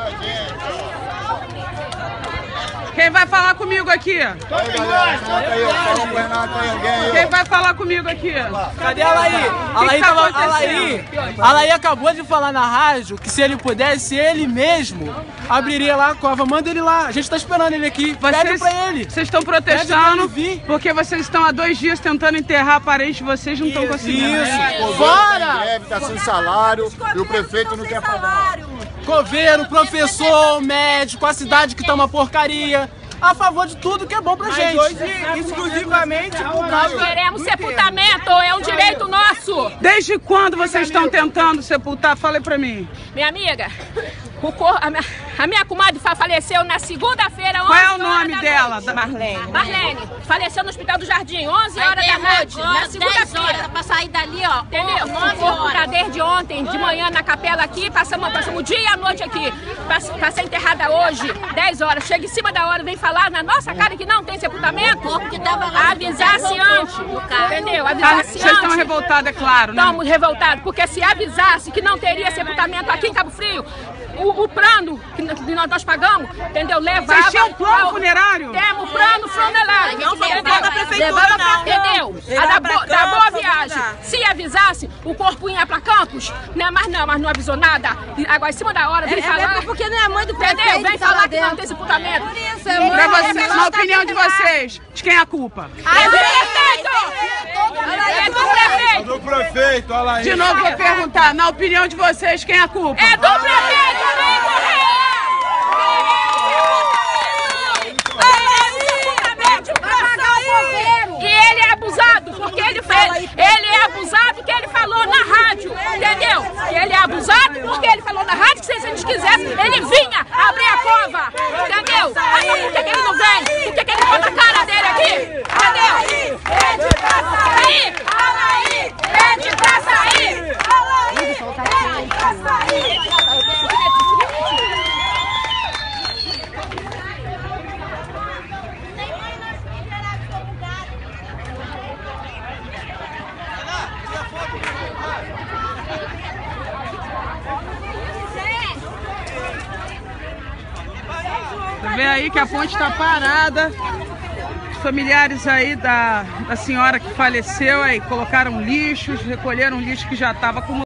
Quem vai falar comigo aqui? Quem vai falar comigo aqui? Cadê a Alaí? A Alaí acabou de falar na rádio que se ele pudesse, ele mesmo abriria lá a cova. Manda ele lá. A gente tá esperando ele aqui. Pede pra ele. Vocês estão protestando porque vocês estão há 2 dias tentando enterrar parentes de vocês, não estão conseguindo. Isso. Fora! Tá sem salário e o prefeito não quer pagar. Coveiro, professor, médico, a cidade que tá uma porcaria. A favor de tudo que é bom pra gente. Hoje, exclusivamente, por causa... Nós queremos sepultamento, é um direito nosso. Desde quando vocês estão tentando sepultar? Fale pra mim. Minha amiga, a minha comadre faleceu na segunda-feira, 11 Qual é o horas nome da dela? noite. Marlene. Marlene, faleceu no Hospital do Jardim, 11 horas da noite, na segunda-feira. Pra sair dali, ó. Entendeu? O corpo tá desde ontem, de manhã na capela aqui, passamos o dia e a noite aqui. Pra ser enterrada hoje, 10 horas. Chega em cima da hora, vem falar na nossa cara que não tem sepultamento. Avisasse antes, entendeu? Avisasse antes. Vocês estão revoltados, é claro, né? Estamos revoltados, porque se avisasse que não teria sepultamento aqui em Cabo Frio, o plano que nós pagamos, entendeu? Levava... Vocês tinham plano funerário? Temos plano funerário. Não foi entendeu? da prefeitura, não. Entendeu? Da boa viagem. Se avisasse, o corpo ia pra Campos, né? Mas não avisou nada. E agora, em cima da hora, vem falar... Porque não é mãe do prefeito. Entendeu? Vem falar que não tem sepultamento. Por isso, Pra vocês, na opinião de vocês, de quem é a culpa? É do prefeito! É do prefeito! Do prefeito, olha aí. De novo vou perguntar, na opinião de vocês, quem é a culpa? É do prefeito! Vem correr! E ele é abusado, porque ele é abusado porque ele falou na rádio, entendeu? Ele é abusado porque ele falou na rádio que se a gente quisesse, ele vinha abrir a cova, entendeu? Mas por que ele não vem? Por que ele bota a cara dele aqui? Entendeu? Pede pra sair! Pede pra sair! Pede pra sair! Vê aí que a ponte está parada. Os familiares aí da senhora que faleceu aí colocaram lixos, recolheram lixo que já estava acumulado.